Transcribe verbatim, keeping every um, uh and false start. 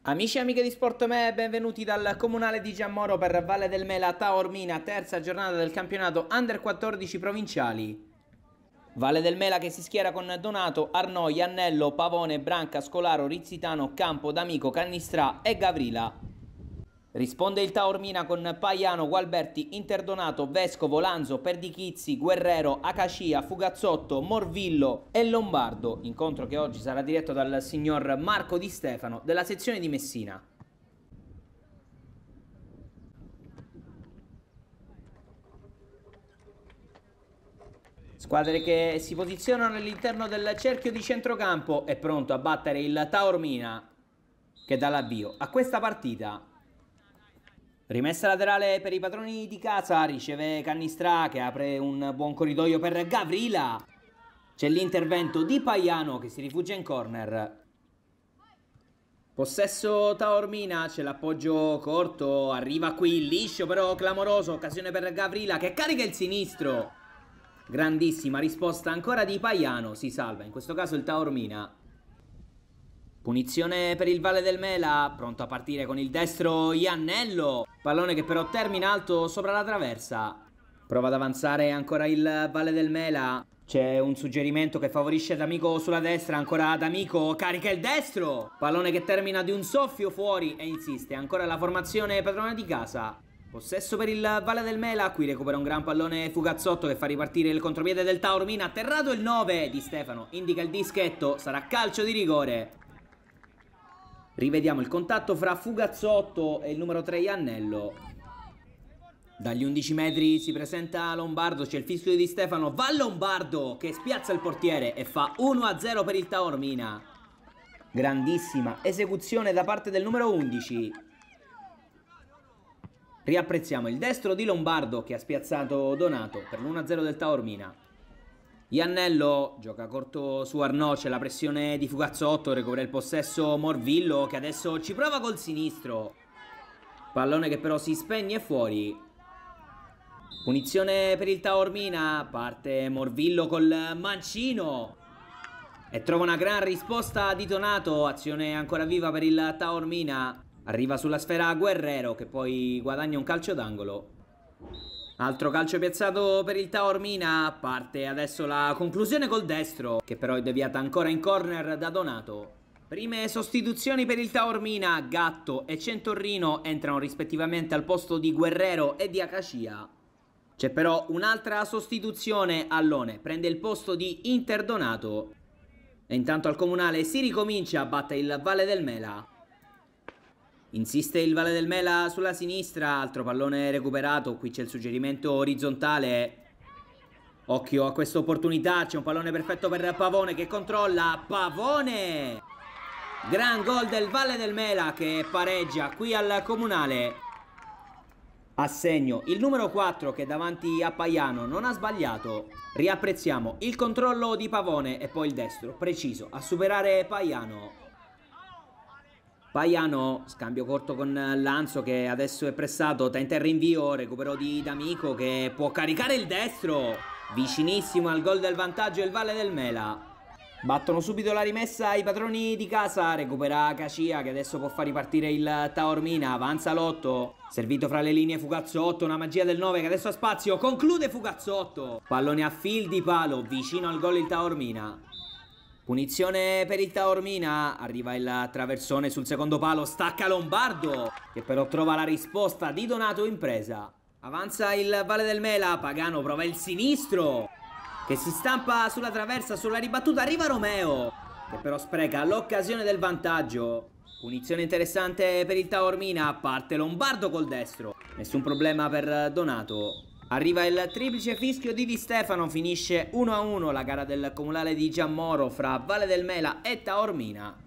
Amici e amiche di Sportme, benvenuti dal Comunale di Giammoro per Valle del Mela Taormina, terza giornata del campionato Under quattordici provinciali. Valle del Mela che si schiera con Donato, Arnò, Iannello, Pavone, Branca, Scolaro, Rizzitano, Campo, D'Amico, Cannistrà e Gavrila. Risponde il Taormina con Paiano, Gualberti, Interdonato, Vescovo, Lanzo, Perdichizzi, Guerrero, Acacia, Fugazzotto, Morvillo e Lombardo. Incontro che oggi sarà diretto dal signor Marco Di Stefano della sezione di Messina. Squadre che si posizionano all'interno del cerchio di centrocampo e pronto a battere il Taormina che dà l'avvio a questa partita. Rimessa laterale per i padroni di casa, riceve Cannistrà che apre un buon corridoio per Gavrila. C'è l'intervento di Paiano che si rifugia in corner. Possesso Taormina, c'è l'appoggio corto, arriva qui liscio però clamoroso, occasione per Gavrila che carica il sinistro. Grandissima risposta ancora di Paiano, si salva in questo caso il Taormina. Punizione per il Valle del Mela, pronto a partire con il destro Iannello. Pallone che però termina alto sopra la traversa. Prova ad avanzare ancora il Valle del Mela. C'è un suggerimento che favorisce D'Amico sulla destra, ancora D'Amico carica il destro. Pallone che termina di un soffio fuori e insiste ancora la formazione padrona di casa. Possesso per il Valle del Mela, qui recupera un gran pallone Fugazzotto che fa ripartire il contropiede del Taormina. Atterrato il nove Di Stefano, indica il dischetto, sarà calcio di rigore. Rivediamo il contatto fra Fugazzotto e il numero tre Iannello. Dagli undici metri si presenta Lombardo, c'è il fischio di Di Stefano, va Lombardo che spiazza il portiere e fa uno a zero per il Taormina. Grandissima esecuzione da parte del numero undici. Riapprezziamo il destro di Lombardo che ha spiazzato Donato per l'uno a zero del Taormina. Iannello gioca corto su Arnò, c'è la pressione di Fugazzotto, recupera il possesso Morvillo che adesso ci prova col sinistro. Pallone che però si spegne fuori. Punizione per il Taormina, parte Morvillo col mancino e trova una gran risposta di Donato, azione ancora viva per il Taormina. Arriva sulla sfera Guerrero che poi guadagna un calcio d'angolo. Altro calcio piazzato per il Taormina, parte adesso la conclusione col destro, che però è deviata ancora in corner da Donato. Prime sostituzioni per il Taormina, Gatto e Centorrino entrano rispettivamente al posto di Guerrero e di Acacia. C'è però un'altra sostituzione, Allone prende il posto di Interdonato. E intanto al Comunale si ricomincia, batte il Valle del Mela. Insiste il Valle del Mela sulla sinistra, altro pallone recuperato, qui c'è il suggerimento orizzontale. Occhio a questa opportunità, c'è un pallone perfetto per Pavone che controlla, Pavone! Gran gol del Valle del Mela che pareggia qui al Comunale. A segno il numero quattro che davanti a Paiano non ha sbagliato. Riapprezziamo il controllo di Pavone e poi il destro, preciso, a superare Paiano. Paiano, scambio corto con Lanzo che adesso è pressato, tenta il rinvio, recupero di D'Amico che può caricare il destro. Vicinissimo al gol del vantaggio il Valle del Mela. Battono subito la rimessa i padroni di casa, recupera Acacia che adesso può far ripartire il Taormina, avanza l'otto. Servito fra le linee Fugazzotto, una magia del nove che adesso ha spazio, conclude Fugazzotto. Pallone a fil di palo, vicino al gol il Taormina. Punizione per il Taormina, arriva il traversone sul secondo palo, stacca Lombardo che però trova la risposta di Donato in presa. Avanza il Valle del Mela, Pagano prova il sinistro che si stampa sulla traversa, sulla ribattuta arriva Romeo che però spreca l'occasione del vantaggio. Punizione interessante per il Taormina, parte Lombardo col destro, nessun problema per Donato. Arriva il triplice fischio di Di Stefano, finisce uno a uno la gara del Comunale di Giammoro fra Valle del Mela e Taormina.